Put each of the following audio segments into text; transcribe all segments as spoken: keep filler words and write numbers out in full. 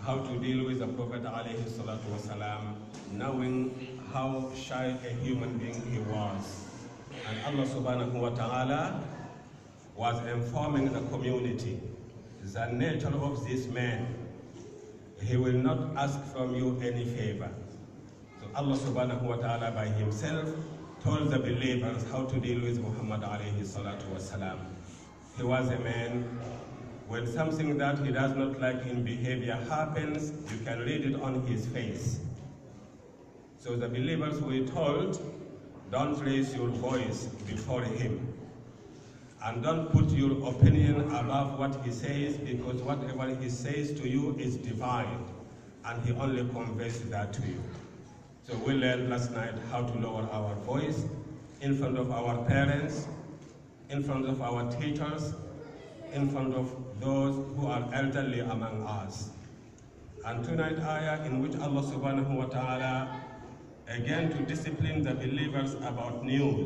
how to deal with the Prophet alayhi salatu wasalam, knowing how shy a human being he was. And Allah subhanahu wa ta'ala was informing the community the nature of this man. He will not ask from you any favor. So Allah subhanahu wa ta'ala by himself told the believers how to deal with Muhammad alayhi salatu wasalam. He was a man, when something that he does not like in behavior happens, you can read it on his face. So the believers were told, don't raise your voice before him. And don't put your opinion above what he says, because whatever he says to you is divine, and he only conveys that to you. So we learned last night how to lower our voice in front of our parents, in front of our teachers, in front of those who are elderly among us. And tonight ayah in which Allah subhanahu wa ta'ala again to discipline the believers about news,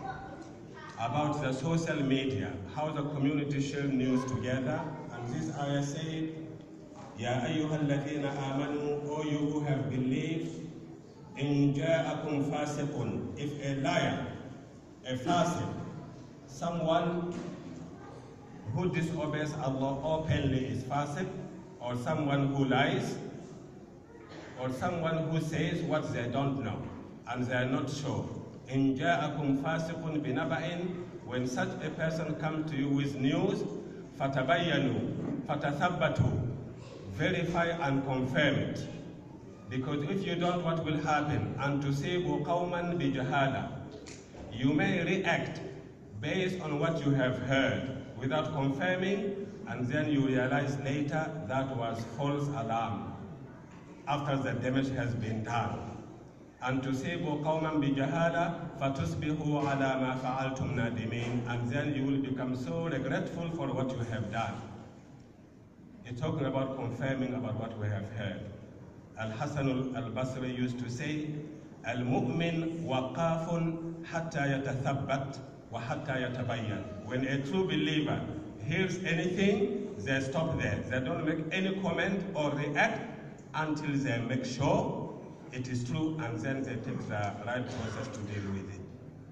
about the social media, how the community share news together. And this ayah said, Ya ayyuhal ladhina amanu, O you who have believed, in ja'akum fasiqun, if a liar, a fasiq, someone who disobeys Allah openly is fasiq, or someone who lies, or someone who says what they don't know and they are not sure. In ja'akum fasiqun binaba'in, when such a person comes to you with news, fatabayyanu, fatathabbatu, verify and confirm it. Because if you don't, what will happen? And tusibu qawman bijahala, you may react based on what you have heard without confirming, and then you realize later that was false alarm after the damage has been done. And tusibu qawman bijahala fatusbihu ala ma fa'altum nadimin, and then you will become so regretful for what you have done. It's talking about confirming about what we have heard. Al-Hasan al-Basri used to say, Al-Mu'min waqafun hatta yatathabbat wa hatta yatabayyan. When a true believer hears anything, they stop there. They don't make any comment or react until they make sure it is true, and then they take the right process to deal with it.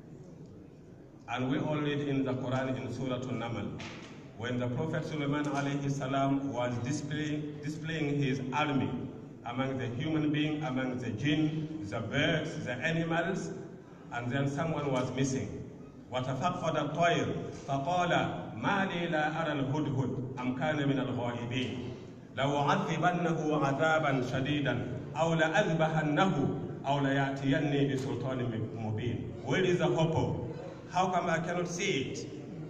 And we all read in the Quran in Surah An-Naml, when the Prophet Sulaiman alayhi salam was displaying, displaying his army among the human beings, among the jinn, the birds, the animals, and then someone was missing. وَتَفَقَّدَ الطَّيْرُ فَقَالَ مَا لِي لَا أَرَى الْهُدْهُدْ أَمْ كَانَ مِنَ الْغَائِبِينَ لَوَعَذِّبَنَّهُ عَذَابًا شَدِيدًا أَوْ لَأَذْبَحَنَّهُ أَوْ لَيَأْتِيَنِّي بِسُلْطَانٍ مُبِينٍ. Where is the hope? How come I cannot see it?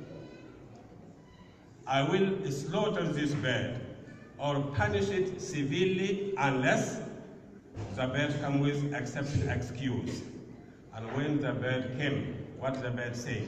I will slaughter this bird or punish it severely unless the bird comes with accepted excuse. And when the bird came, what the bird said?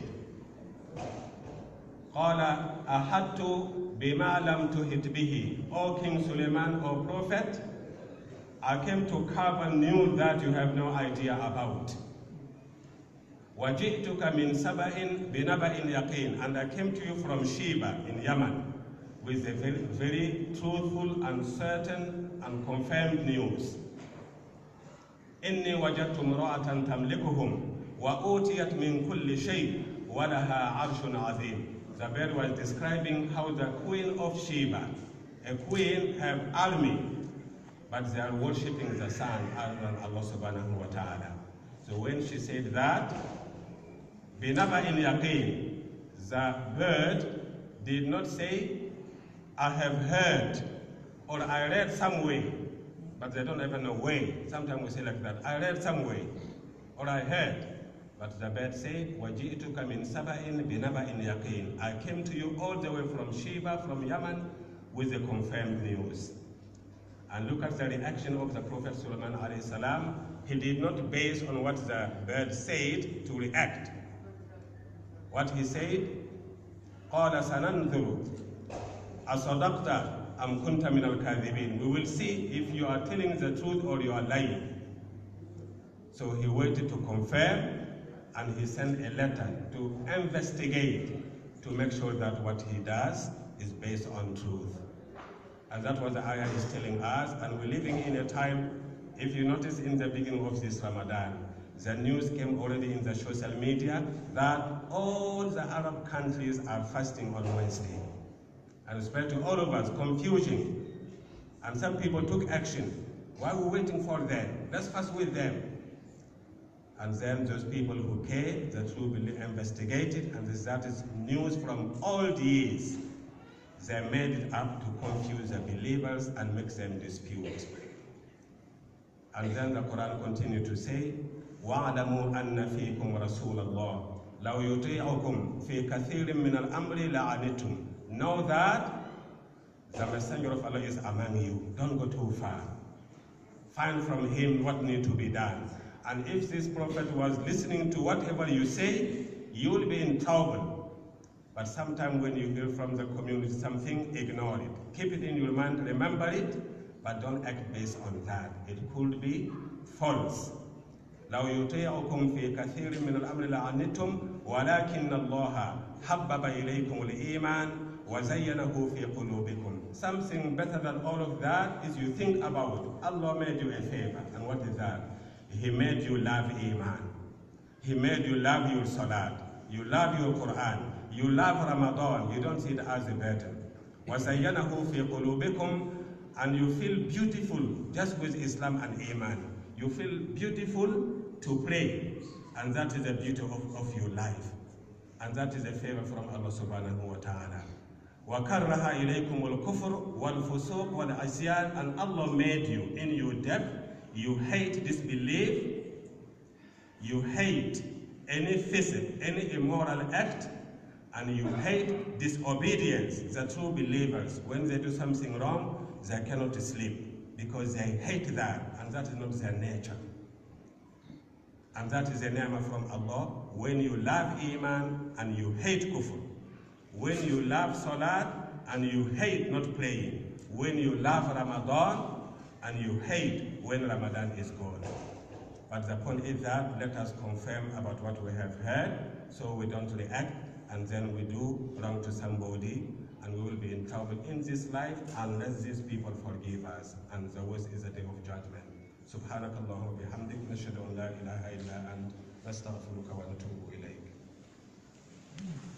قَالَ أَحَدْتُ بِمَا لَمْ تُحِطْ بِهِ. O King Suleiman, O Prophet, I came to cover news that you have no idea about. وَجِئْتُكَ مِنْ سَبَإٍ بِنَبَإٍ يَقِينٍ. And I came to you from Sheba in Yemen with a very, very truthful and certain and confirmed news. إِنِّي وَجَدْتُ امْرَأَةً تَمْلِكُهُمْ وَأُوتِيَتْ مِنْ كُلِّ شَيْءٍ وَلَهَا عَرْشٌ عَظِيمٌ. The bird was describing how the queen of Sheba, a queen, have army, but they are worshipping the sun other than Allah subhanahu wa ta'ala. So when she said that, بِنَبَإٍ يَقِينٍ, the bird did not say, I have heard, or I read somewhere, but they don't even know where. Sometimes we say like that, I read somewhere, or I heard. But the bird said, وَجِئْتُكَ مِنْ سَبَإٍ بِنَبَإٍ يَقِينٍ. I came to you all the way from Sheba, from Yemen, with the confirmed news. And look at the reaction of the Prophet Sulaiman alayhi salam. He did not base on what the bird said to react. What he said, قَالَ سَنَنْظُرُ أَصَدَقْتَ أَمْ كُنْتَ مِنَ الْكَاذِبِينَ. We will see if you are telling the truth or you are lying. So he waited to confirm, and he sent a letter to investigate, to make sure that what he does is based on truth. And that's what the ayah is telling us. And we're living in a time, if you notice in the beginning of this Ramadan, the news came already in the social media that all the Arab countries are fasting on Wednesday. And it's spread to all of us, confusion. And some people took action. Why are we waiting for them? Let's fast with them. And then those people who came, the truth will be investigated, and that is news from old years. They made it up to confuse the believers and make them dispute. And then the Quran continued to say, وَاعْلَمُوا أَنَّ فِيكُمْ رَسُولَ اللَّهِ لَوْ يُطِيعُكُمْ فِي كَثِيرٍ مِّنَ الْأَمْرِ لَعَنِتُمْ. Know that the Messenger of Allah is among you. Don't go too far. Find from him what needs to be done. And if this prophet was listening to whatever you say, you will be in trouble. But sometimes when you hear from the community something, ignore it. Keep it in your mind, remember it, but don't act based on that. It could be false. لو يطيعكم في كثير من الأمر لعنتم ولكن الله حبب إليكم الإيمان وزينه في قلوبكم. Something better than all of that is you think about Allah made you a favor. And what is that? He made you love Iman. He made you love your Salat. You love your Quran. You love Ramadan. You don't see it as a burden. وزينه في قلوبكم. And you feel beautiful just with Islam and Iman. You feel beautiful to pray, and that is the beauty of, of your life. And that is a favor from Allah subhanahu wa ta'ala. وَكَرَّهَ إِلَيْكُمُ الْكُفْرُ وَالْفُسُوقُ وَالْعِصْيَانَ. And Allah made you in your depth. You hate disbelief. You hate any physical, any immoral act. And you hate disobedience. The true believers, when they do something wrong, they cannot sleep because they hate that. And that is not their nature. And that is a ni'mah from Allah. When you love Iman and you hate kufr. When you love Salat and you hate not praying. When you love Ramadan and you hate when Ramadan is gone. But the point is that let us confirm about what we have heard so we don't react and then we do wrong to somebody. And we will be in trouble in this life unless these people forgive us. And the worst is the day of judgment. سبحانك اللهم وبحمدك نشهد أن لا إله إلا أنت نستغفرك ونتوب إليك.